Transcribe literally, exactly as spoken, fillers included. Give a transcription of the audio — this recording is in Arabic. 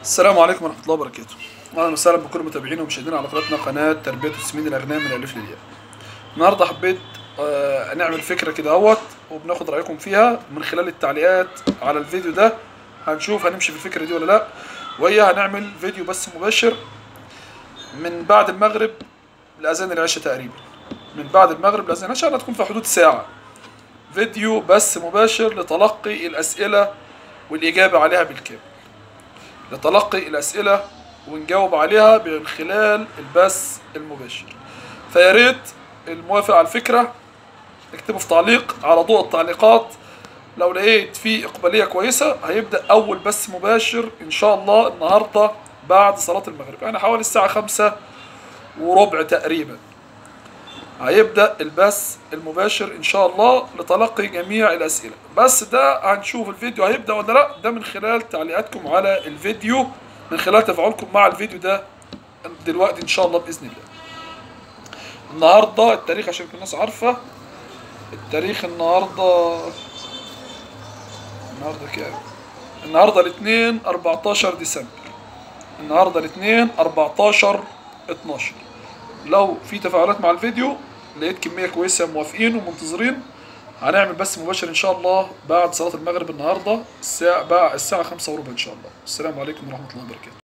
السلام عليكم ورحمة الله وبركاته. أهلا وسهلا بكل متابعينا ومشاهدينا على قناتنا قناة تربية وتسمين الأغنام من الألف للياء. النهاردة حبيت آه نعمل فكرة كده اهوت وبناخد رأيكم فيها من خلال التعليقات على الفيديو ده. هنشوف هنمشي في الفكرة دي ولا لأ، وهي هنعمل فيديو بث مباشر من بعد المغرب لأذان العشاء تقريبا. من بعد المغرب لأذان العشاء هتكون في حدود ساعة. فيديو بث مباشر لتلقي الأسئلة والإجابة عليها بالكامل. لتلقي الأسئلة ونجاوب عليها من خلال البث المباشر. فيا ريت الموافق على الفكرة اكتبوا في تعليق. على ضوء التعليقات لو لقيت فيه إقبالية كويسة هيبدأ أول بث مباشر إن شاء الله النهاردة بعد صلاة المغرب، يعني حوالي الساعة خمسة وربع تقريبا هيبدأ البث المباشر إن شاء الله لتلقي جميع الأسئلة. بس ده هنشوف الفيديو هيبدأ ولا لأ، ده من خلال تعليقاتكم على الفيديو، من خلال تفاعلكم مع الفيديو ده دلوقتي إن شاء الله بإذن الله. النهاردة التاريخ عشان الناس عارفة التاريخ النهاردة النهاردة كام؟ النهاردة الاثنين أربعتاشر ديسمبر. النهاردة الاثنين أربعتاشر اتناشر. لو في تفاعلات مع الفيديو لقيت كمية كويسة موافقين ومنتظرين هنعمل بث مباشر إن شاء الله بعد صلاة المغرب النهاردة الساعة الساعة خمسة وربع إن شاء الله. السلام عليكم ورحمة الله وبركاته.